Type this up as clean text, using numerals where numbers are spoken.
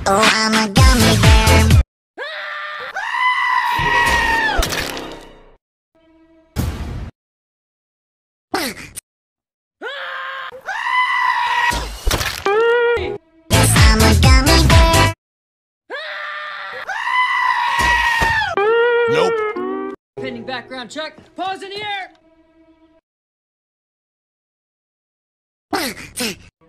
Oh, I'm a gummy bear. Yes, I'm a gummy bear. Nope. Pending background check. Pause in the air.